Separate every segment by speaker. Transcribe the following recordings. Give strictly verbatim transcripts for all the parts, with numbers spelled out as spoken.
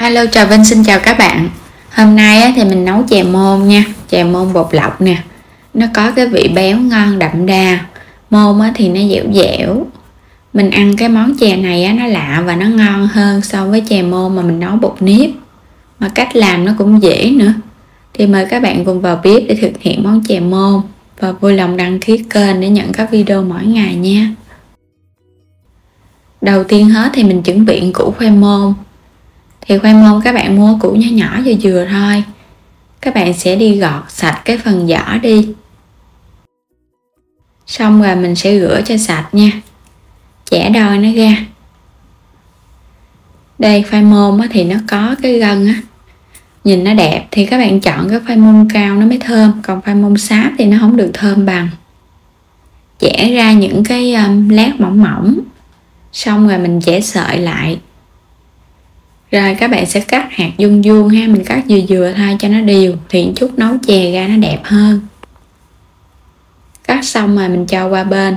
Speaker 1: Hello, Trà Vinh xin chào các bạn. Hôm nay á, thì mình nấu chè môn nha. Chè môn bột lọc nè. Nó có cái vị béo ngon đậm đà. Môn á, thì nó dẻo dẻo. Mình ăn cái món chè này á, nó lạ và nó ngon hơn so với chè môn mà mình nấu bột nếp. Mà cách làm nó cũng dễ nữa. Thì mời các bạn cùng vào bếp để thực hiện món chè môn. Và vui lòng đăng ký kênh để nhận các video mỗi ngày nha. Đầu tiên hết thì mình chuẩn bị củ khoai môn. Thì khoai môn các bạn mua củ nhỏ nhỏ vừa vừa thôi. Các bạn sẽ đi gọt sạch cái phần vỏ đi. Xong rồi mình sẽ rửa cho sạch nha. Chẻ đôi nó ra. Đây khoai môn thì nó có cái gân á, nhìn nó đẹp thì các bạn chọn cái khoai môn cao nó mới thơm. Còn khoai môn sáp thì nó không được thơm bằng. Chẻ ra những cái um, lát mỏng mỏng. Xong rồi mình chẻ sợi lại. Rồi các bạn sẽ cắt hạt vuông vuông ha, mình cắt vừa vừa thôi cho nó đều thì chút nấu chè ra nó đẹp hơn. Cắt xong rồi mình cho qua bên.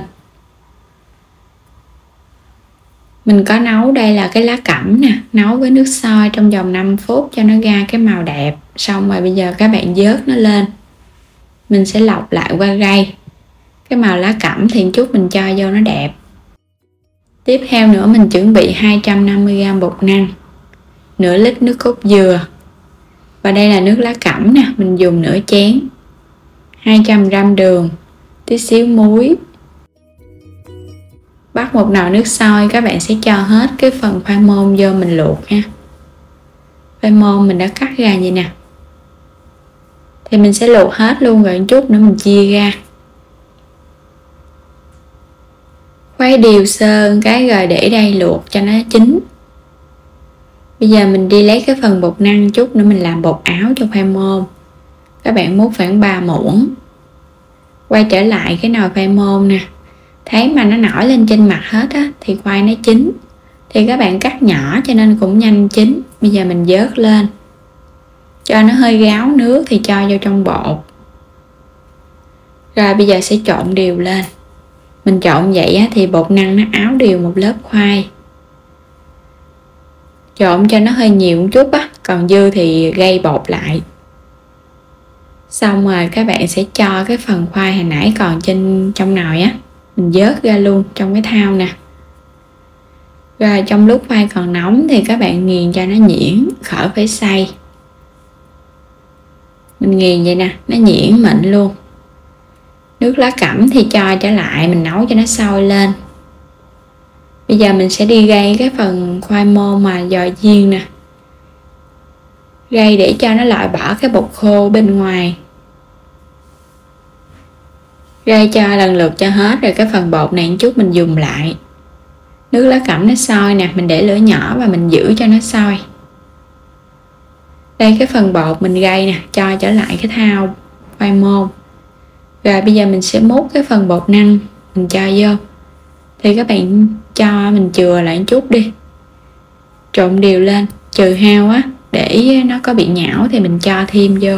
Speaker 1: Mình có nấu đây là cái lá cẩm nè, nấu với nước sôi trong vòng năm phút cho nó ra cái màu đẹp. Xong rồi bây giờ các bạn vớt nó lên. Mình sẽ lọc lại qua rây. Cái màu lá cẩm thì chút mình cho vô nó đẹp. Tiếp theo nữa mình chuẩn bị hai trăm năm mươi gam bột năng, nửa lít nước cốt dừa. Và đây là nước lá cẩm nè, mình dùng nửa chén. hai trăm gam đường, tí xíu muối. Bắt một nồi nước sôi, các bạn sẽ cho hết cái phần khoai môn vô mình luộc nha. Khoai môn mình đã cắt ra vậy nè. Thì mình sẽ luộc hết luôn rồi một chút nữa mình chia ra. Khuấy đều sơ cái rồi để đây luộc cho nó chín. Bây giờ mình đi lấy cái phần bột năng chút nữa mình làm bột áo cho khoai môn. Các bạn múc khoảng ba muỗng. Quay trở lại cái nồi khoai môn nè. Thấy mà nó nổi lên trên mặt hết á thì khoai nó chín. Thì các bạn cắt nhỏ cho nên cũng nhanh chín. Bây giờ mình vớt lên. Cho nó hơi ráo nước thì cho vô trong bột. Rồi bây giờ sẽ trộn đều lên. Mình trộn vậy á thì bột năng nó áo đều một lớp khoai. Trộn cho nó hơi nhiều một chút á, còn dư thì gây bột lại. Xong rồi các bạn sẽ cho cái phần khoai hồi nãy còn trên trong nồi á, mình vớt ra luôn trong cái thau nè. Rồi trong lúc khoai còn nóng thì các bạn nghiền cho nó nhuyễn, khỏi phải xay. Mình nghiền vậy nè, nó nhuyễn mịn luôn. Nước lá cẩm thì cho trở lại, mình nấu cho nó sôi lên. Bây giờ mình sẽ đi rây cái phần khoai môn mà giò chiên nè. Rây để cho nó loại bỏ cái bột khô bên ngoài. Rây cho lần lượt cho hết rồi cái phần bột này một chút mình dùng lại. Nước lá cẩm nó sôi nè, mình để lửa nhỏ và mình giữ cho nó sôi. Đây cái phần bột mình rây nè, cho trở lại cái thau khoai môn. Rồi bây giờ mình sẽ múc cái phần bột năng mình cho vô. Thì các bạn cho mình chừa lại một chút đi. Trộn đều lên, trừ hao á, để nó có bị nhão thì mình cho thêm vô.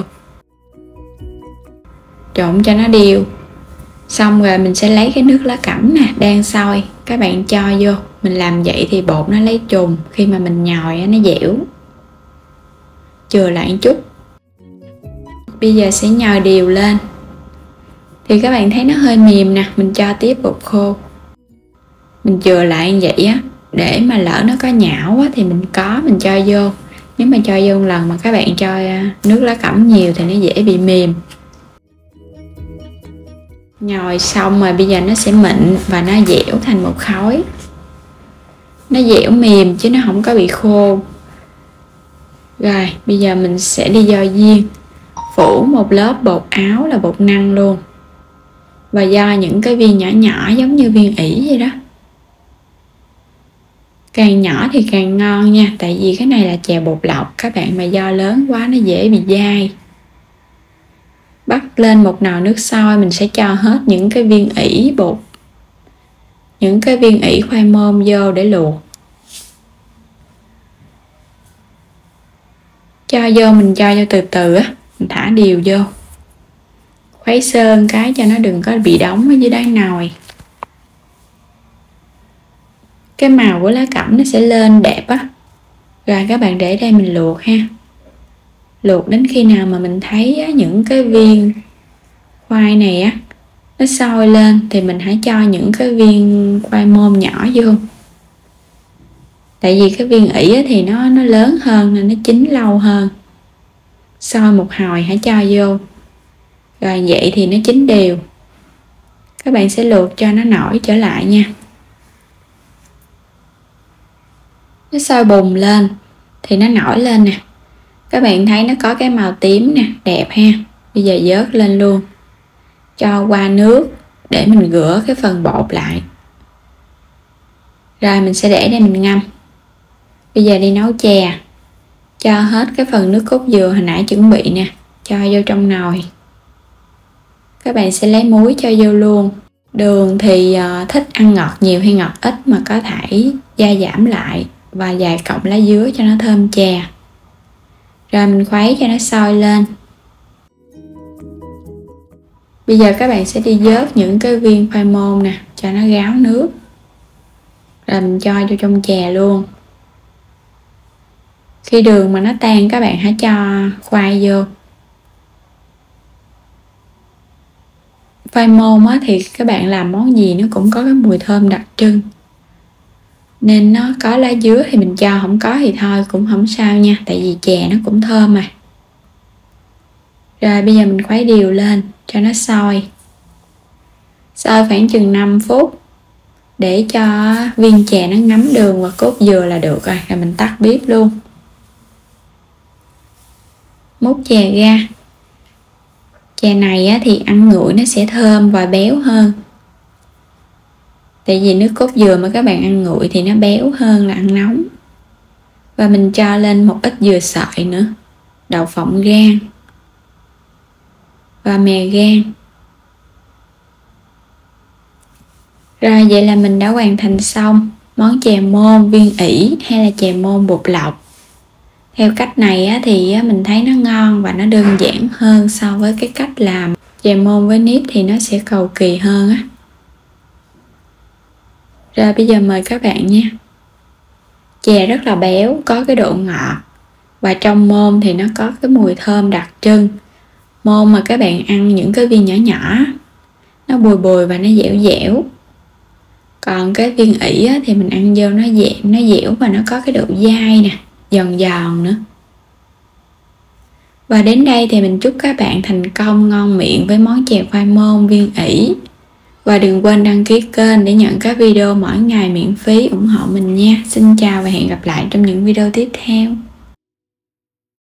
Speaker 1: Trộn cho nó đều. Xong rồi mình sẽ lấy cái nước lá cẩm nè, đang sôi, các bạn cho vô. Mình làm vậy thì bột nó lấy trùng, khi mà mình nhồi nó dẻo. Chừa lại một chút. Bây giờ sẽ nhồi đều lên. Thì các bạn thấy nó hơi mềm nè, mình cho tiếp bột khô. Mình chừa lại như vậy á, để mà lỡ nó có nhão á thì mình có mình cho vô. Nếu mà cho vô một lần mà các bạn cho nước lá cẩm nhiều thì nó dễ bị mềm. Nhồi xong rồi bây giờ nó sẽ mịn và nó dẻo thành một khối. Nó dẻo mềm chứ nó không có bị khô. Rồi bây giờ mình sẽ đi giò viên. Phủ một lớp bột áo là bột năng luôn. Và do những cái viên nhỏ nhỏ giống như viên ỉ vậy đó. Càng nhỏ thì càng ngon nha. Tại vì cái này là chè bột lọc. Các bạn mà do lớn quá nó dễ bị dai. Bắt lên một nồi nước sôi. Mình sẽ cho hết những cái viên ỉ bột, những cái viên ỉ khoai môn vô để luộc. Cho vô mình cho vô từ từ á. Mình thả đều vô. Khuấy sơn cái cho nó đừng có bị đóng ở dưới đáy nồi. Cái màu của lá cẩm nó sẽ lên đẹp á. Rồi các bạn để đây mình luộc ha. Luộc đến khi nào mà mình thấy á, những cái viên khoai này á nó sôi lên thì mình hãy cho những cái viên khoai môn nhỏ vô. Tại vì cái viên ỉ á, thì nó nó lớn hơn nên nó chín lâu hơn. Sôi một hồi hãy cho vô. Rồi vậy thì nó chín đều. Các bạn sẽ luộc cho nó nổi trở lại nha. Nó sôi bùng lên thì nó nổi lên nè. Các bạn thấy nó có cái màu tím nè, đẹp ha. Bây giờ vớt lên luôn. Cho qua nước để mình rửa cái phần bột lại. Rồi mình sẽ để đây mình ngâm. Bây giờ đi nấu chè. Cho hết cái phần nước cốt dừa hồi nãy chuẩn bị nè, cho vô trong nồi. Các bạn sẽ lấy muối cho vô luôn. Đường thì uh, thích ăn ngọt nhiều hay ngọt ít mà có thể gia giảm lại và vài cọng lá dứa cho nó thơm chè. Rồi mình khuấy cho nó sôi lên. Bây giờ các bạn sẽ đi vớt những cái viên khoai môn nè, cho nó ráo nước. Rồi mình cho vô trong chè luôn. Khi đường mà nó tan các bạn hãy cho khoai vô. Khoai môn á, thì các bạn làm món gì nó cũng có cái mùi thơm đặc trưng. Nên nó có lá dứa thì mình cho, không có thì thôi cũng không sao nha. Tại vì chè nó cũng thơm mà. Rồi bây giờ mình khuấy đều lên cho nó sôi. Sôi khoảng chừng năm phút. Để cho viên chè nó ngấm đường và cốt dừa là được rồi. Rồi mình tắt bếp luôn. Múc chè ra. Chè này á, thì ăn nguội nó sẽ thơm và béo hơn. Tại vì nước cốt dừa mà các bạn ăn nguội thì nó béo hơn là ăn nóng. Và mình cho lên một ít dừa sợi nữa, đậu phộng rang và mè rang. Rồi vậy là mình đã hoàn thành xong món chè môn viên ỉ hay là chè môn bột lọc. Theo cách này á, thì mình thấy nó ngon và nó đơn giản hơn so với cái cách làm chè môn với nếp thì nó sẽ cầu kỳ hơn á. Rồi bây giờ mời các bạn nha. Chè rất là béo, có cái độ ngọt. Và trong môn thì nó có cái mùi thơm đặc trưng. Môn mà các bạn ăn những cái viên nhỏ nhỏ, nó bùi bùi và nó dẻo dẻo. Còn cái viên ỉ á, thì mình ăn vô nó dẻo, nó dẻo và nó có cái độ dai nè, giòn giòn nữa. Và đến đây thì mình chúc các bạn thành công ngon miệng với món chè khoai môn viên ỉ. Và đừng quên đăng ký kênh để nhận các video mỗi ngày miễn phí ủng hộ mình nha. Xin chào và hẹn gặp lại trong những video tiếp theo.